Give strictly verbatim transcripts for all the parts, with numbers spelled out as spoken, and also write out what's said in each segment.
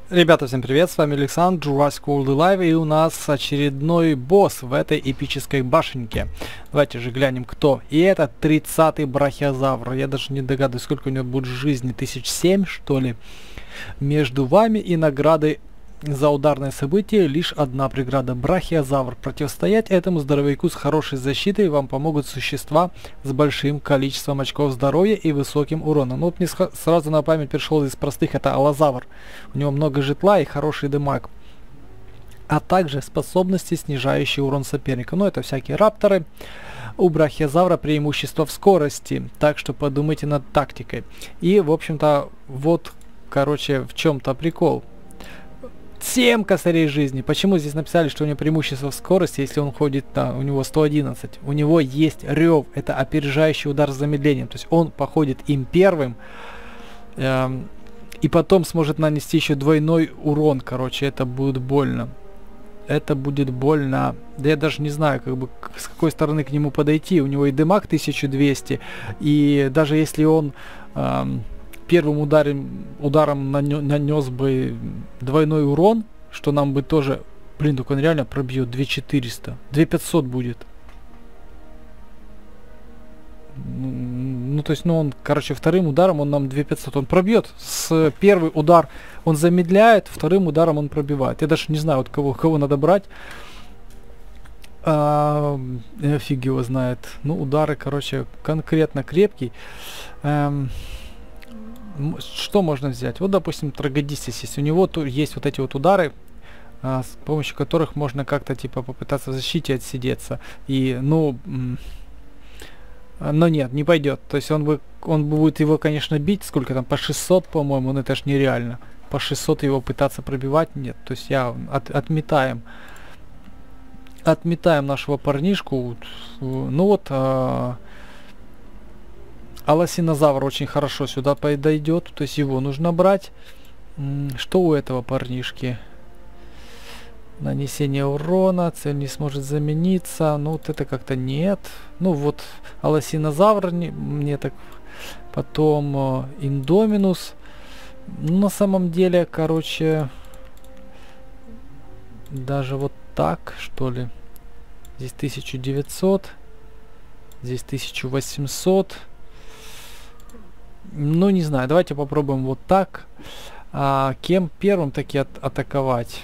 Ребята, всем привет, с вами Александр, Jurassic World Live, и у нас очередной босс в этой эпической башенке. Давайте же глянем, кто. И это тридцатый брахиозавр. Я даже не догадываюсь, сколько у него будет жизни, тысяч семь, что ли. Между вами и наградой за ударное событие лишь одна преграда — брахиозавр. Противостоять этому здоровяку с хорошей защитой вам помогут существа с большим количеством очков здоровья и высоким уроном. Ну вот мне сразу на память пришел из простых, это аллозавр. У него много житла и хороший демаг. А также способности, снижающие урон соперника. Ну это всякие рапторы. У брахиозавра преимущество в скорости, так что подумайте над тактикой. И в общем-то вот, короче, в чем-то прикол. семь косарей жизни. Почему здесь написали, что у него преимущество в скорости, если он ходит, да, у него сто одиннадцать. У него есть рев, это опережающий удар с замедлением. То есть он походит им первым, эм, и потом сможет нанести еще двойной урон. Короче, это будет больно. Это будет больно. Да я даже не знаю, как бы, с какой стороны к нему подойти. У него и демаг тысяча двести, и даже если он... Эм, первым ударом, ударом нанес бы двойной урон, что нам бы тоже... Блин, только он реально пробьет две тысячи четыреста. две тысячи пятьсот будет. Ну, то есть, ну, он, короче, вторым ударом он нам две тысячи пятьсот. Он пробьет. С первый удар он замедляет, вторым ударом он пробивает. Я даже не знаю, вот кого, кого надо брать. А, фиг его знает. Ну, удары, короче, конкретно крепкий. Эм, Что можно взять? Вот, допустим, Трагодистис, если у него то есть вот эти вот удары, а, с помощью которых можно как-то типа попытаться в защите отсидеться. И, ну, но нет, не пойдет. То есть он бы, он будет его, конечно, бить, сколько там, по шестьсот, по-моему, но это ж нереально. По шестьсот его пытаться пробивать, нет. То есть я от, отметаем. Отметаем нашего парнишку. Ну вот... А, Алосинозавр очень хорошо сюда подойдет, то есть его нужно брать. Что у этого парнишки? Нанесение урона, цель не сможет замениться. Ну вот это как-то нет. Ну вот Алосинозавр не, мне так. Потом э, Индоминус. Ну, на самом деле, короче, даже вот так, что ли. Здесь тысяча девятьсот. Здесь тысяча восемьсот. Ну, не знаю, давайте попробуем вот так. А, кем первым таки от атаковать?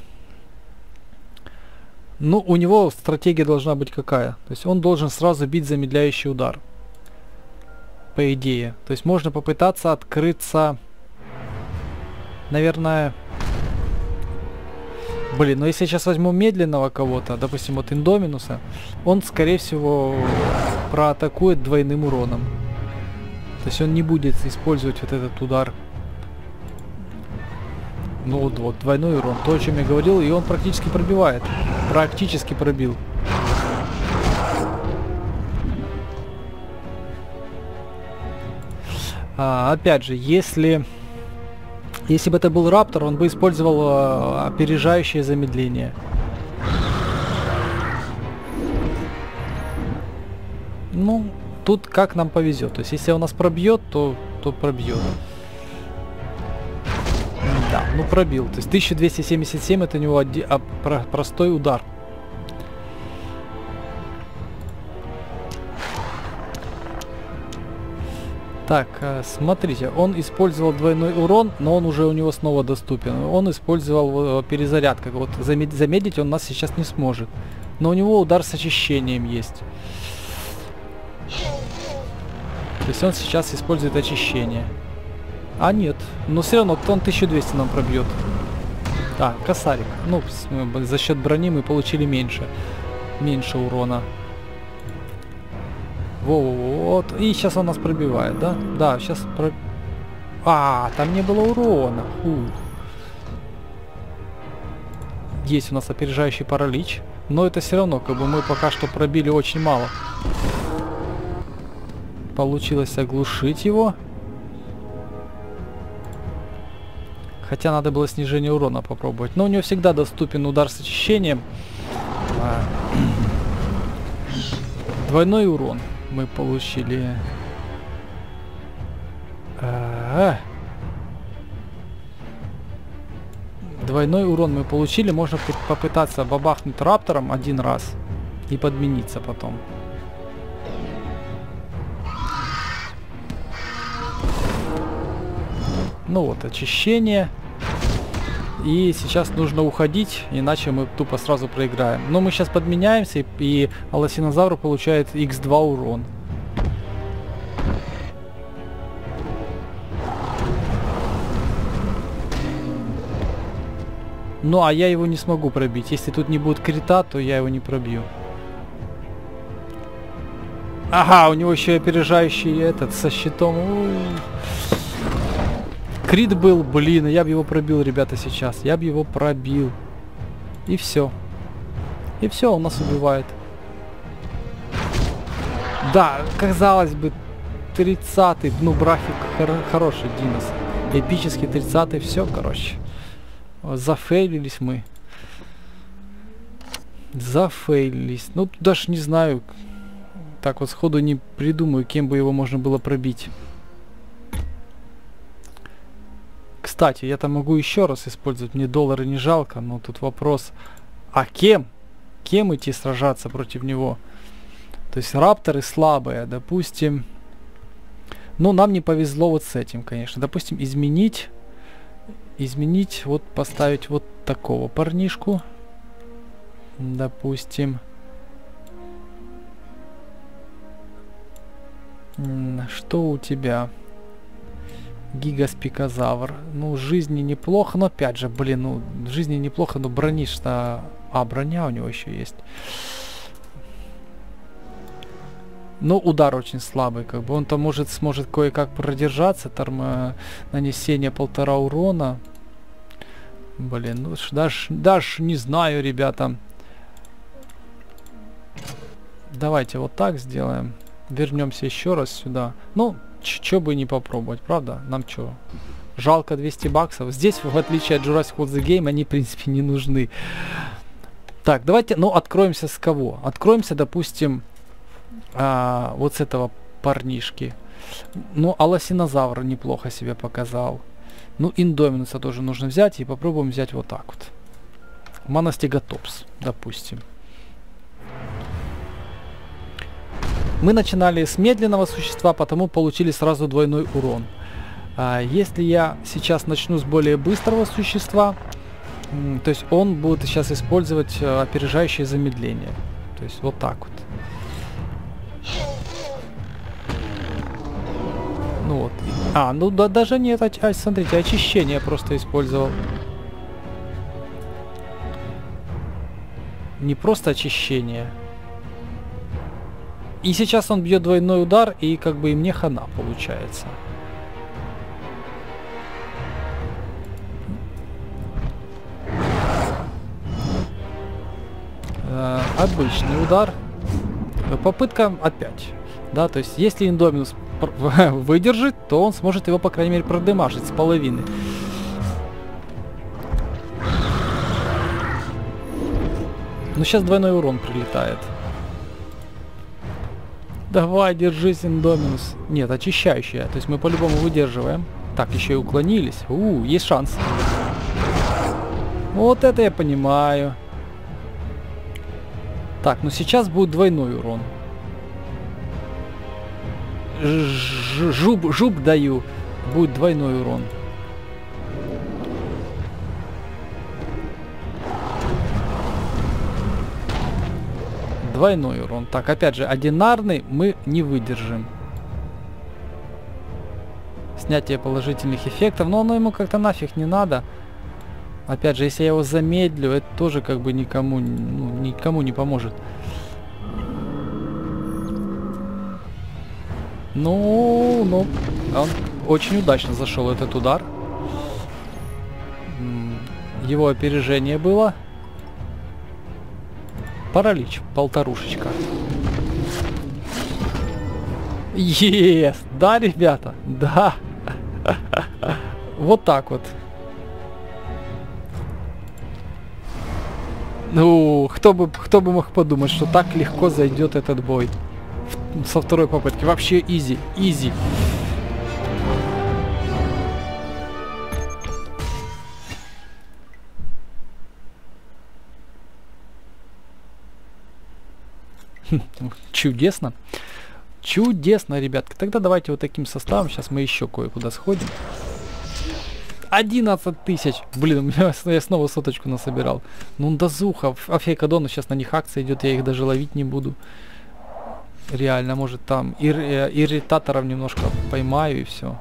Ну, у него стратегия должна быть какая? То есть он должен сразу бить замедляющий удар. По идее. То есть можно попытаться открыться... Наверное... Блин, ну если я сейчас возьму медленного кого-то, допустим, вот Индоминуса, он, скорее всего, проатакует двойным уроном. То есть он не будет использовать вот этот удар. Ну вот, вот, двойной урон. То, о чем я говорил, и он практически пробивает. Практически пробил. А, опять же, если... Если бы это был Раптор, он бы использовал а, опережающее замедление. Ну... Тут как нам повезет. То есть, если у нас пробьет, то, то пробьет. Да, ну пробил. То есть тысяча двести семьдесят семь это у него оди, а, про, простой удар. Так, э, смотрите, он использовал двойной урон, но он уже у него снова доступен. Он использовал э, перезарядку. Вот замед, замедлить он нас сейчас не сможет. Но у него удар с очищением есть. То есть он сейчас использует очищение. А нет, но все равно он тысяча двести нам пробьет. А, косарик. Ну, за счет брони мы получили меньше. Меньше урона. Вот. И сейчас он нас пробивает, да? Да, сейчас про... А, там не было урона. Фу. Есть у нас опережающий паралич. Но это все равно, как бы мы пока что пробили очень мало. Получилось оглушить его. Хотя надо было снижение урона попробовать. Но у него всегда доступен удар с очищением. Двойной урон мы получили. А -а -а. Двойной урон мы получили. Можно попытаться бабахнуть раптором один раз и подмениться потом. Ну вот, очищение. И сейчас нужно уходить, иначе мы тупо сразу проиграем. Но мы сейчас подменяемся, и, и Алосинозавр получает икс два урон. Ну, а я его не смогу пробить. Если тут не будет крита, то я его не пробью. Ага, у него еще и опережающий этот со щитом. У-у-у. Крит был, блин, я бы его пробил, ребята, сейчас. Я бы его пробил. И все. И все, он нас убивает. Да, казалось бы, тридцатый. Ну, брафик хор хороший, Динос. Эпический тридцатый, все, короче. Зафейлились мы. Зафейлились. Ну, даже не знаю. Так вот сходу не придумаю, кем бы его можно было пробить. Кстати, я там могу еще раз использовать. Мне доллары не жалко, но тут вопрос. А кем? Кем идти сражаться против него? То есть рапторы слабые, допустим. Ну, нам не повезло вот с этим, конечно. Допустим, изменить. Изменить, вот поставить вот такого парнишку. Допустим. Что у тебя? Гигаспикозавр. Ну, жизни неплохо, но опять же, блин, ну, жизни неплохо, но бронишь-то... А, броня у него еще есть. Но удар очень слабый, как бы. Он-то может, сможет кое-как продержаться. Там нанесение полтора урона. Блин, ну, даже, даже не знаю, ребята. Давайте вот так сделаем. Вернемся еще раз сюда. Ну, чё бы не попробовать, правда? Нам чё? Жалко двести баксов. Здесь, в отличие от Jurassic World The Game, они, в принципе, не нужны. Так, давайте, ну, откроемся с кого? Откроемся, допустим, а, вот с этого парнишки. Ну, Алосинозавр неплохо себя показал. Ну, Индоминуса тоже нужно взять. И попробуем взять вот так вот. Моностегатопс, допустим. Мы начинали с медленного существа, потому получили сразу двойной урон. А, если я сейчас начну с более быстрого существа, то есть он будет сейчас использовать а, опережающее замедление. То есть вот так вот. Ну вот. А, ну да, даже нет, а, смотрите, очищение просто использовал. Не просто очищение. И сейчас он бьет двойной удар, и как бы и мне хана получается. Э, обычный удар. Попытка опять. Да, то есть если Индоминус выдержит, то он сможет его, по крайней мере, продемажить с половины. Но сейчас двойной урон прилетает. Давай, держись, Индоминус. Нет, очищающая. То есть мы по-любому выдерживаем. Так, еще и уклонились. У, есть шанс. Вот это я понимаю. Так, ну сейчас будет двойной урон. Ж жуб, жуб даю. Будет двойной урон. Двойной урон. Так, опять же, одинарный мы не выдержим. Снятие положительных эффектов. Но оно ему как-то нафиг не надо. Опять же, если я его замедлю, это тоже как бы никому, ну, никому не поможет. Ну, ну, он очень удачно зашел этот удар. Его опережение было. Паралич, полторушечка. Есть! Да, ребята? Да! Вот так вот. Ну, кто бы, кто бы мог подумать, что так легко зайдет этот бой. Со второй попытки. Вообще изи, изи. Чудесно. Чудесно, ребятки. Тогда давайте вот таким составом. Сейчас мы еще кое-куда сходим. одиннадцать тысяч. Блин, у меня я снова соточку насобирал. Ну, дозуха. А Фейкадону сейчас на них акция идет. Я их даже ловить не буду. Реально, может там ир ирритаторов немножко поймаю и все.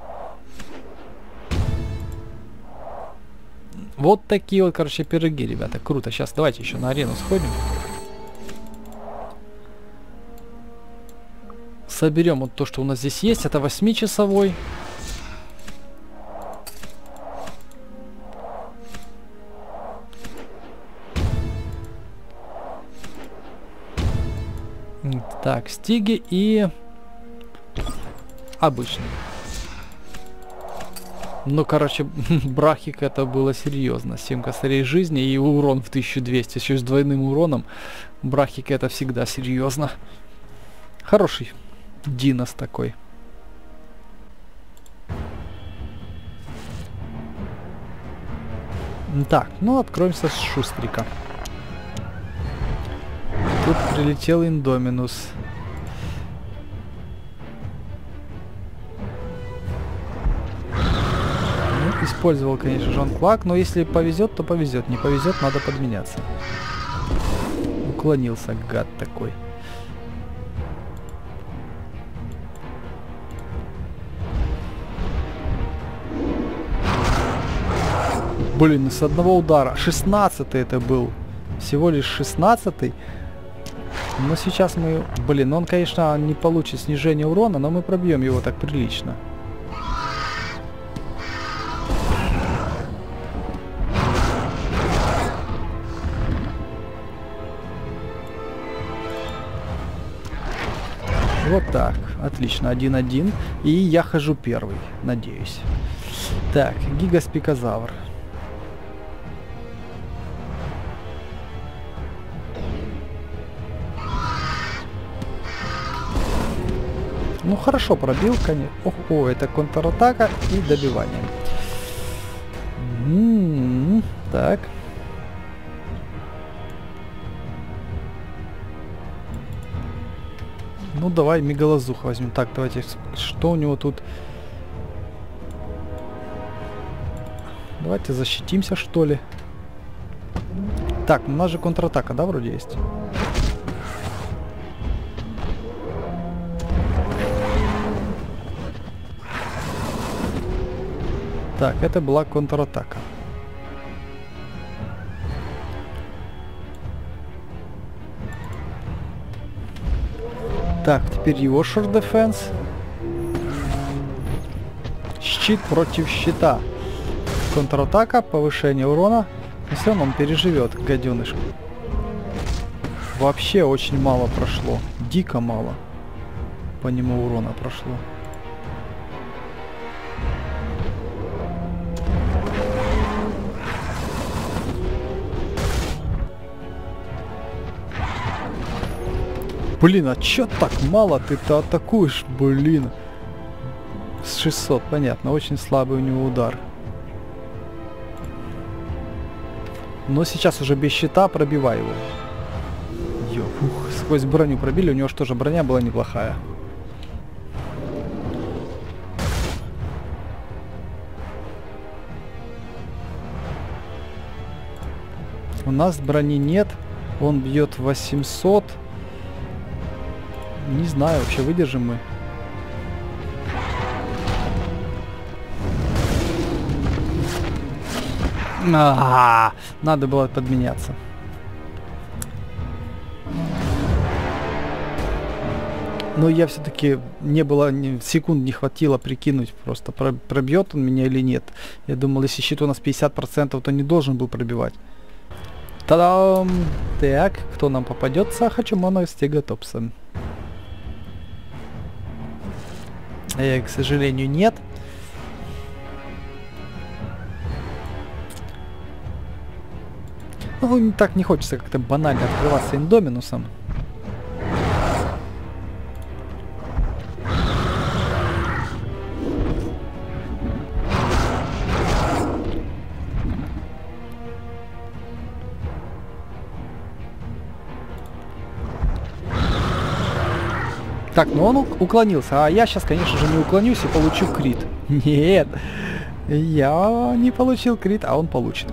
Вот такие вот, короче, пироги, ребята. Круто. Сейчас давайте еще на арену сходим. Соберем вот то, что у нас здесь есть. Это восьмичасовой. Так, стиги и обычный. Ну, короче, брахик это было серьезно. семь косарей жизни и урон в тысячу двести. Еще с двойным уроном. Брахик это всегда серьезно. Хороший Динос такой. Так, ну откроемся с Шустрика. Тут прилетел Индоминус. Ну, использовал, конечно, Жан Клак, но если повезет, то повезет. Не повезет, надо подменяться. Уклонился, гад такой. Блин, с одного удара. шестнадцатый это был. Всего лишь шестнадцатый. Но сейчас мы... Блин, он, конечно, не получит снижение урона, но мы пробьем его так прилично. Вот так. Отлично. один-один. И я хожу первый, надеюсь. Так, Гигаспикозавр. Ну хорошо пробил, конечно. Ох, о, это контратака и добивание. М-м-м, так. Ну давай мегалазуха возьмем. Так, давайте. Что у него тут? Давайте защитимся, что ли. Так, у нас же контратака, да, вроде есть? Так, это была контратака. Так, теперь его шорт дефенс. Щит против щита. Контратака, повышение урона. Но все равно он переживет, гаденыш. Вообще очень мало прошло. Дико мало. По нему урона прошло. Блин, а чё так мало ты-то атакуешь, блин? С шестисот, понятно, очень слабый у него удар. Но сейчас уже без щита пробивай его. Ё, ух, сквозь броню пробили, у него же тоже броня была неплохая. У нас брони нет, он бьет восемьсот. Не знаю, вообще выдержим мы. А-а-а, надо было подменяться. Но я все-таки не было, ни, секунд не хватило прикинуть, просто пробьет он меня или нет. Я думал, если щит у нас пятьдесят процентов, то не должен был пробивать. Та-дам! Так, кто нам попадется? Хачумона с Тегатопсом. Э, к сожалению, нет. Ну, так не хочется как-то банально открываться Индоминусом. Так, ну он уклонился, а я сейчас, конечно же, не уклонюсь и получу крит. Нет, я не получил крит, а он получит.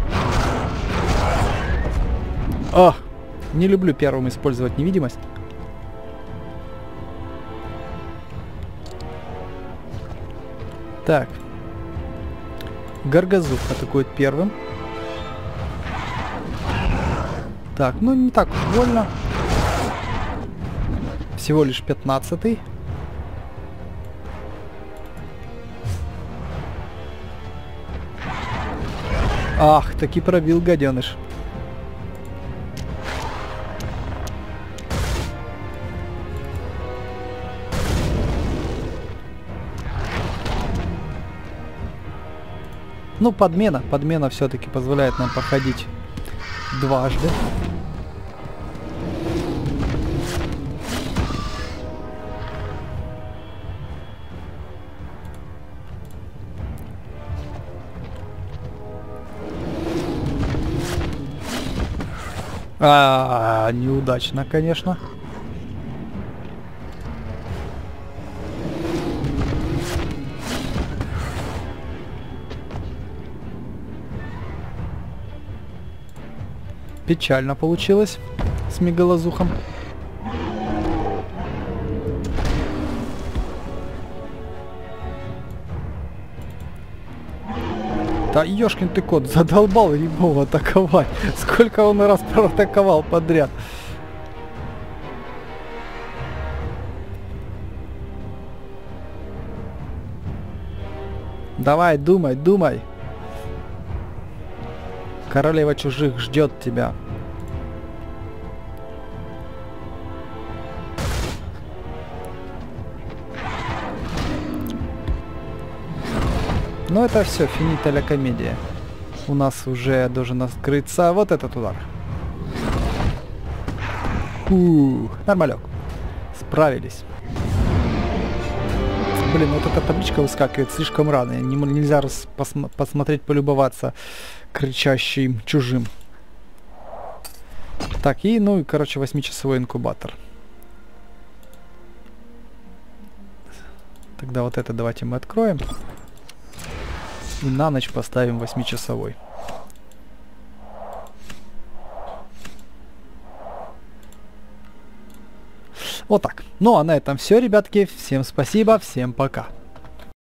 Ох, не люблю первым использовать невидимость. Так. Горгазух атакует первым. Так, ну не так уж больно. Всего лишь пятнадцатый. Ах, таки пробил гаденыш. Ну, подмена. Подмена все-таки позволяет нам походить дважды. А, неудачно, конечно. Печально получилось с мегалазухом. Да ёшкин ты кот, задолбал Рябова атаковать. Сколько он раз проатаковал подряд. Давай, думай, думай. Королева чужих ждет тебя. Но это все, финита ля комедия. У нас уже должен открыться вот этот удар. Ух, нормалек. Справились. Блин, вот эта табличка выскакивает слишком рано. Не, нельзя раз посм посмотреть, полюбоваться кричащим чужим. Так, и, ну, и, короче, восьмичасовой инкубатор. Тогда вот это давайте мы откроем. И на ночь поставим восьмичасовой. Вот так. Ну а на этом все, ребятки. Всем спасибо, всем пока.